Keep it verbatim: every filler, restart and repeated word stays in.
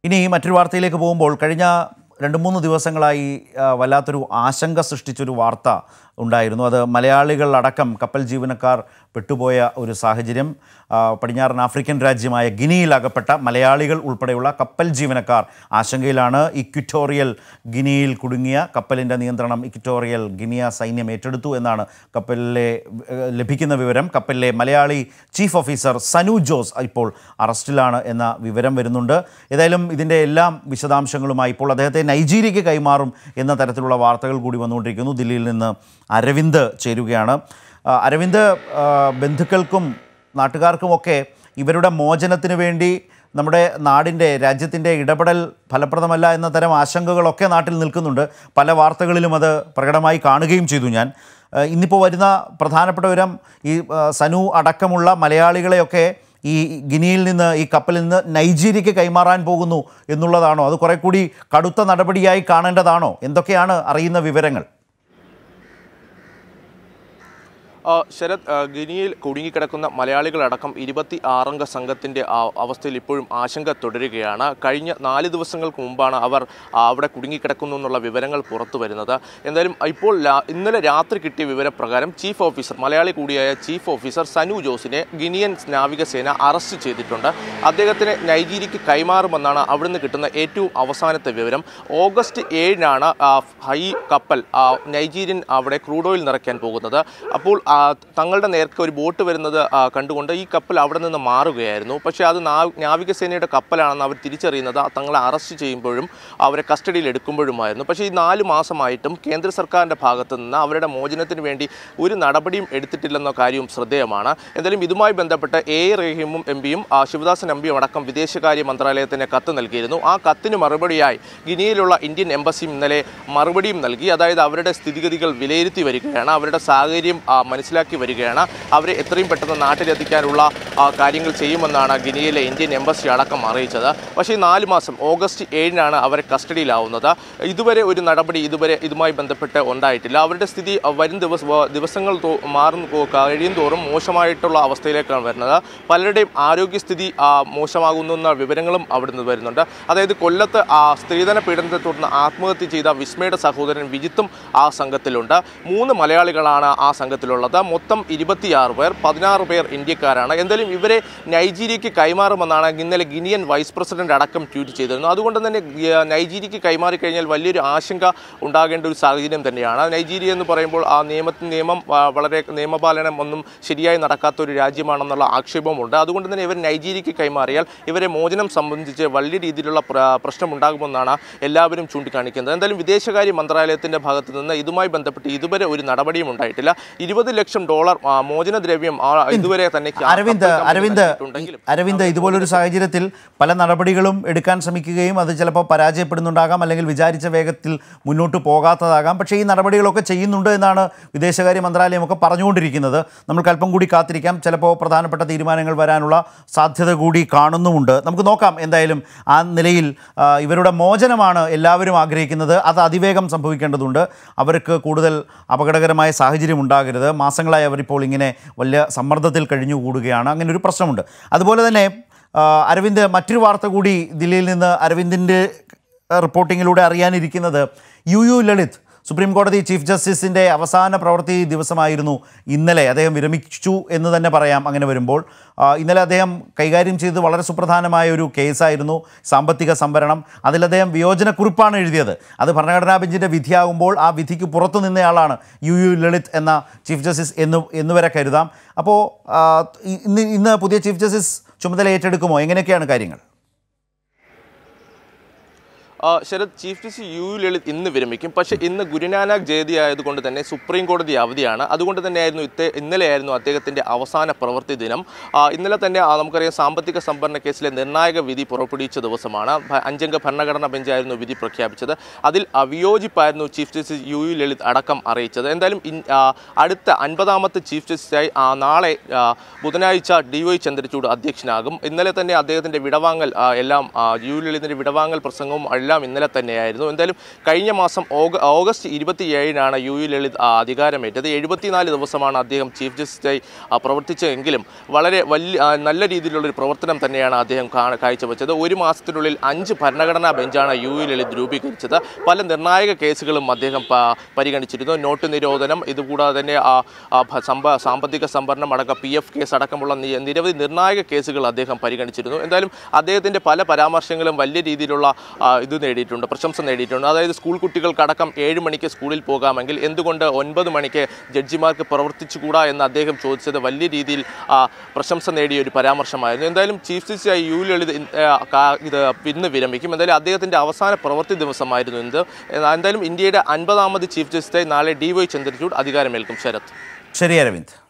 ഇനി മറ്റൊരു വാർത്തയിലേക്ക് പോകുമ്പോൾ കഴിഞ്ഞ രണ്ട് മൂന്ന് ദിവസങ്ങളായി വല്ലാത്തൊരു ആശങ്ക സൃഷ്ടിച്ചൊരു വാർത്ത ഉണ്ടായിരുന്നു. അത് മലയാളികളടക്കം കപ്പൽ ജീവനക്കാർ പെട്ടുപോയ ഒരു സാഹചര്യം. പടിഞ്ഞാറൻ ആഫ്രിക്കൻ രാജ്യമായ ഗിനിയിൽ അകപ്പെട്ട മലയാളികൾ ഉൾപ്പെടെയുള്ള കപ്പൽ ജീവനക്കാർ ആശങ്കയിലാണ്. ഇക്വിറ്റോറിയൽ ഗിനിയിൽ കുടുങ്ങിയ കപ്പലിൻ്റെ നിയന്ത്രണം ഇക്വിറ്റോറിയൽ ഗിനിയ സൈന്യം ഏറ്റെടുത്തു എന്നാണ് കപ്പലിലെ ലഭിക്കുന്ന വിവരം. കപ്പലിലെ മലയാളി ചീഫ് ഓഫീസർ സനു ജോസ് ഇപ്പോൾ അറസ്റ്റിലാണ് എന്ന വിവരം വരുന്നുണ്ട്. ഏതായാലും ഇതിൻ്റെ എല്ലാം വിശദാംശങ്ങളുമായി ഇപ്പോൾ അദ്ദേഹത്തെ നൈജീരിയയ്ക്ക് കൈമാറും എന്ന തരത്തിലുള്ള വാർത്തകൾ കൂടി വന്നുകൊണ്ടിരിക്കുന്നു. ദില്ലിയിൽ നിന്ന് അരവിന്ദ് ചേരുകയാണ്. അരവിന്ദ്, ബന്ധുക്കൾക്കും നാട്ടുകാർക്കുമൊക്കെ ഇവരുടെ മോചനത്തിന് വേണ്ടി നമ്മുടെ നാടിൻ്റെ രാജ്യത്തിൻ്റെ ഇടപെടൽ ഫലപ്രദമല്ല എന്ന തരം ആശങ്കകളൊക്കെ നാട്ടിൽ നിൽക്കുന്നുണ്ട്. പല വാർത്തകളിലും അത് പ്രകടമായി കാണുകയും ചെയ്തു ഞാൻ. ഇന്നിപ്പോൾ വരുന്ന പ്രധാനപ്പെട്ട വിവരം ഈ സനു അടക്കമുള്ള മലയാളികളെയൊക്കെ ഈ ഗിനിയിൽ നിന്ന് ഈ കപ്പലിൽ നിന്ന് നൈജീരിയയ്ക്ക് കൈമാറാൻ പോകുന്നു എന്നുള്ളതാണോ? അത് കുറെ കൂടി കടുത്ത നടപടിയായി കാണേണ്ടതാണോ? എന്തൊക്കെയാണ് അറിയുന്ന വിവരങ്ങൾ? ശരത്, ഗിനിയിൽ കുടുങ്ങിക്കിടക്കുന്ന മലയാളികളടക്കം ഇരുപത്തി ആറംഗ സംഘത്തിൻ്റെ അവസ്ഥയിൽ ഇപ്പോഴും ആശങ്ക തുടരുകയാണ്. കഴിഞ്ഞ നാല് ദിവസങ്ങൾക്ക് മുമ്പാണ് അവർ അവിടെ കുടുങ്ങിക്കിടക്കുന്നു എന്നുള്ള വിവരങ്ങൾ പുറത്തു വരുന്നത്. എന്തായാലും ഇപ്പോൾ ഇന്നലെ രാത്രി കിട്ടിയ വിവരപ്രകാരം ചീഫ് ഓഫീസർ, മലയാളി കൂടിയായ ചീഫ് ഓഫീസർ സനു ജോസിനെ ഗിനിയൻ നാവികസേന അറസ്റ്റ് ചെയ്തിട്ടുണ്ട്. അദ്ദേഹത്തിന് നൈജീരിയയ്ക്ക് കൈമാറുമെന്നാണ് അവിടുന്ന് കിട്ടുന്ന ഏറ്റവും അവസാനത്തെ വിവരം. ഓഗസ്റ്റ് ഏഴിനാണ് ഹൈ കപ്പൽ നൈജീരിയൻ അവിടെ ക്രൂഡ് ഓയിൽ നിറയ്ക്കാൻ പോകുന്നത്. അപ്പോൾ തങ്ങളുടെ നേർക്ക് ഒരു ബോട്ട് വരുന്നത് കണ്ടുകൊണ്ട് ഈ കപ്പൽ അവിടെ നിന്ന് മാറുകയായിരുന്നു. പക്ഷേ അത് നാവികസേനയുടെ കപ്പലാണെന്ന് അവർ തിരിച്ചറിയുന്നത് തങ്ങളെ അറസ്റ്റ് ചെയ്യുമ്പോഴും അവരെ കസ്റ്റഡിയിൽ എടുക്കുമ്പോഴുമായിരുന്നു. പക്ഷേ ഈ നാല് മാസമായിട്ടും കേന്ദ്ര സർക്കാരിൻ്റെ ഭാഗത്തു നിന്ന് അവരുടെ മോചനത്തിന് വേണ്ടി ഒരു നടപടിയും എടുത്തിട്ടില്ലെന്ന കാര്യവും ശ്രദ്ധേയമാണ്. എന്തായാലും ഇതുമായി ബന്ധപ്പെട്ട് എ റഹീമും എം പിയും ശിവദാസൻ എം പിയും അടക്കം വിദേശകാര്യ മന്ത്രാലയത്തിന് കത്ത് നൽകിയിരുന്നു. ആ കത്തിന് മറുപടിയായി ഗിനിയിലുള്ള ഇന്ത്യൻ എംബസിയും ഇന്നലെ മറുപടിയും നൽകി. അതായത് അവരുടെ സ്ഥിതിഗതികൾ വിലയിരുത്തി വരികയാണ്, അവരുടെ സാഹചര്യം മനസ്സിലാക്കി വരികയാണ്, അവരെ എത്രയും പെട്ടെന്ന് നാട്ടിലെത്തിക്കാനുള്ള കാര്യങ്ങൾ ചെയ്യുമെന്നാണ് ഗിനിയിലെ ഇന്ത്യൻ എംബസി അടക്കം അറിയിച്ചത്. പക്ഷേ ഈ നാല് മാസം ഓഗസ്റ്റ് ഏഴിനാണ് അവരെ കസ്റ്റഡിയിലാവുന്നത്. ഇതുവരെ ഒരു നടപടി ഇതുവരെ ഇതുമായി ബന്ധപ്പെട്ട് ഉണ്ടായിട്ടില്ല. അവരുടെ സ്ഥിതി വരും ദിവസ ദിവസങ്ങൾ മാറുന്നു കഴിയും തോറും മോശമായിട്ടുള്ള അവസ്ഥയിലേക്കാണ് വരുന്നത്. പലരുടെയും ആരോഗ്യസ്ഥിതി മോശമാകുന്ന വിവരങ്ങളും അവിടുന്ന് വരുന്നുണ്ട്. അതായത് കൊല്ലത്ത് സ്ത്രീധന പീഡനത്തെ തുടർന്ന് ആത്മഹത്യ ചെയ്ത വിസ്മയുടെ സഹോദരൻ വിജിത്തും ആ സംഘത്തിലുണ്ട്. മൂന്ന് മലയാളികളാണ് ആ സംഘത്തിലുള്ളത്. മൊത്തം ഇരുപത്തിയാറ് പേർ, പതിനാറ് പേർ ഇന്ത്യക്കാരാണ്. എന്തായാലും ഇവരെ നൈജീരിയയ്ക്ക് കൈമാറുമെന്നാണ് ഇന്നലെ ഗിനിയൻ വൈസ് പ്രസിഡന്റ് അടക്കം ട്വീറ്റ് ചെയ്തിരുന്നു. അതുകൊണ്ട് തന്നെ നൈജീരിയയ്ക്ക് കൈമാറി കഴിഞ്ഞാൽ വലിയൊരു ആശങ്ക ഉണ്ടാകേണ്ട ഒരു സാഹചര്യം തന്നെയാണ്. നൈജീരിയ എന്ന് പറയുമ്പോൾ ആ നിയമത്തിന് നിയമം വളരെ നിയമപാലനം ഒന്നും ശരിയായി നടക്കാത്ത ഒരു രാജ്യമാണെന്നുള്ള ആക്ഷേപമുണ്ട്. അതുകൊണ്ട് തന്നെ ഇവർ നൈജീരിയയ്ക്ക് കൈമാറിയാൽ ഇവരെ മോചനം സംബന്ധിച്ച് വലിയ രീതിയിലുള്ള പ്രശ്നമുണ്ടാകുമെന്നാണ് എല്ലാവരും ചൂണ്ടിക്കാണിക്കുന്നത്. എന്തായാലും വിദേശകാര്യ മന്ത്രാലയത്തിന്റെ ഭാഗത്ത് നിന്ന് ഇതുമായി ബന്ധപ്പെട്ട് ഇതുവരെ ഒരു നടപടിയും ഉണ്ടായിട്ടില്ല. ഇരുപത് ലക്ഷം ഡോളർ മോചനദ്രവ്യം ഇതുവരെ തന്നെ അരവിന്ദ് അരവിന്ദ് അരവിന്ദ് ഇതുപോലൊരു സാഹചര്യത്തിൽ പല നടപടികളും എടുക്കാൻ ശ്രമിക്കുകയും അത് ചിലപ്പോൾ പരാജയപ്പെടുന്നുണ്ടാകാം, അല്ലെങ്കിൽ വിചാരിച്ച വേഗത്തിൽ മുന്നോട്ട് പോകാത്തതാകാം. പക്ഷേ ഈ നടപടികളൊക്കെ ചെയ്യുന്നുണ്ട് എന്നാണ് വിദേശകാര്യ മന്ത്രാലയമൊക്കെ പറഞ്ഞുകൊണ്ടിരിക്കുന്നത്. നമുക്ക് അല്പം കൂടി കാത്തിരിക്കാം. ചിലപ്പോൾ പ്രധാനപ്പെട്ട തീരുമാനങ്ങൾ വരാനുള്ള സാധ്യത കൂടി കാണുന്നുമുണ്ട്. നമുക്ക് നോക്കാം. എന്തായാലും ആ നിലയിൽ ഇവരുടെ മോചനമാണ് എല്ലാവരും ആഗ്രഹിക്കുന്നത്. അത് അതിവേഗം സംഭവിക്കേണ്ടതുണ്ട്. അവർക്ക് കൂടുതൽ അപകടകരമായ സാഹചര്യം ഉണ്ടാകരുത്. മാസങ്ങളായി അവരിപ്പോൾ ഇങ്ങനെ വലിയ സമ്മർദ്ദത്തിൽ കഴിഞ്ഞുകൂടുകയാണ്. അങ്ങനെ ഒരു പ്രശ്നമുണ്ട്. അതുപോലെ തന്നെ അരവിന്ദ്, മറ്റൊരു വാർത്ത കൂടി ദില്ലിയിൽ നിന്ന് അരവിന്ദിൻ്റെ റിപ്പോർട്ടിങ്ങിലൂടെ അറിയാനിരിക്കുന്നത് യു യു ലളിത് സുപ്രീം കോടതി ചീഫ് ജസ്റ്റിസിൻ്റെ അവസാന പ്രവൃത്തി ദിവസമായിരുന്നു ഇന്നലെ. അദ്ദേഹം വിരമിച്ചു എന്ന് തന്നെ പറയാം. അങ്ങനെ വരുമ്പോൾ ഇന്നലെ അദ്ദേഹം കൈകാര്യം ചെയ്തത് വളരെ സുപ്രധാനമായ ഒരു കേസായിരുന്നു, സാമ്പത്തിക സംവരണം. അതിൽ അദ്ദേഹം വിയോജനക്കുറിപ്പാണ് എഴുതിയത്. അത് ഭരണഘടനാ ബെഞ്ചിൻ്റെ വിധിയാകുമ്പോൾ ആ വിധിക്ക് പുറത്തു നിന്നയാളാണ് യു യു ലളിത് എന്ന ചീഫ് ജസ്റ്റിസ് എന്ന് എന്നുവരെ കരുതാം. അപ്പോൾ ഇന്ന് ഇന്ന് പുതിയ ചീഫ് ജസ്റ്റിസ് ചുമതല ഏറ്റെടുക്കുമോ? എങ്ങനെയൊക്കെയാണ് കാര്യങ്ങൾ? Sarath, chief justice U U Lalit ഇന്ന് വിരമിക്കും. പക്ഷേ ഇന്ന് ഗുരുനാനാക്ക് ജയന്തി ആയതുകൊണ്ട് തന്നെ സുപ്രീം കോടതി അവധിയാണ്. അതുകൊണ്ട് തന്നെയായിരുന്നു ഇത്തെ ഇന്നലെയായിരുന്നു അദ്ദേഹത്തിൻ്റെ അവസാന പ്രവൃത്തി ദിനം. ഇന്നലെ തന്നെ നമുക്കറിയാം സാമ്പത്തിക സംവരണ കേസിലെ നിർണായക വിധി പുറപ്പെടുവിച്ച ദിവസമാണ്. അഞ്ചംഗ ഭരണഘടനാ ബെഞ്ചായിരുന്നു വിധി പ്രഖ്യാപിച്ചത്. അതിൽ വിയോജിപ്പായിരുന്നു chief justice U U Lalit അടക്കം അറിയിച്ചത്. എന്തായാലും അടുത്ത അൻപതാമത്തെ ചീഫ് ജസ്റ്റിസായി നാളെ ബുധനാഴ്ച ഡി വൈ ചന്ദ്രചൂഡ് അധ്യക്ഷനാകും. ഇന്നലെ തന്നെ അദ്ദേഹത്തിൻ്റെ വിടവാങ്ങൽ എല്ലാം യു യു ലളിതിൻ്റെ വിടവാങ്ങൽ പ്രസംഗവും എല്ലാം എല്ലാം ഇന്നലെ തന്നെയായിരുന്നു. എന്തായാലും കഴിഞ്ഞ മാസം ഓഗസ്റ്റ് ഇരുപത്തി ഏഴിനാണ് യു യു ലളിത് അധികാരമേറ്റത്. എഴുപത്തിനാല് ദിവസമാണ് അദ്ദേഹം ചീഫ് ജസ്റ്റിസായി പ്രവർത്തിച്ചതെങ്കിലും വളരെ വലിയ നല്ല രീതിയിലുള്ളൊരു പ്രവർത്തനം തന്നെയാണ് അദ്ദേഹം കാഴ്ചവെച്ചത്. ഒരു മാസത്തിനുള്ളിൽ അഞ്ച് ഭരണഘടനാ ബെഞ്ചാണ് യു യു ലളിത് രൂപീകരിച്ചത്. പല നിർണായക കേസുകളും അദ്ദേഹം പരിഗണിച്ചിരുന്നു. നോട്ട് നിരോധനം, ഇതുകൂടാതെ തന്നെ സാമ്പത്തിക സംഭരണം അടക്കം പി എഫ് കേസ് അടക്കമുള്ള നിരവധി നിർണായക കേസുകൾ അദ്ദേഹം പരിഗണിച്ചിരുന്നു. എന്തായാലും അദ്ദേഹത്തിൻ്റെ പല പരാമർശങ്ങളും വലിയ രീതിയിലുള്ള ഇത് നേടിയിട്ടുണ്ട്, പ്രശംസ നേടിയിട്ടുണ്ട്. അതായത് സ്കൂൾ കുട്ടികൾക്കടക്കം ഏഴ് മണിക്ക് സ്കൂളിൽ പോകാമെങ്കിൽ എന്തുകൊണ്ട് ഒൻപത് മണിക്ക് ജഡ്ജിമാർക്ക് പ്രവർത്തിച്ചുകൂടാ എന്ന് അദ്ദേഹം ചോദിച്ചത് വലിയ രീതിയിൽ പ്രശംസ നേടിയ ഒരു പരാമർശമായിരുന്നു. എന്തായാലും ചീഫ് ജസ്റ്റിസായി യു ലളിത് ഇത് ഇന്ന് വിരമിക്കും. എന്തായാലും അദ്ദേഹത്തിൻ്റെ അവസാന പ്രവൃത്തി ദിവസമായിരുന്നു ഇത്. എന്തായാലും ഇന്ത്യയുടെ അൻപതാമത് ചീഫ് ജസ്റ്റിസായി നാളെ ഡി വൈ ചന്ദ്രചൂഡ് അധികാരമേൽക്കും. ശരത്. ശരി അരവിന്ദ്.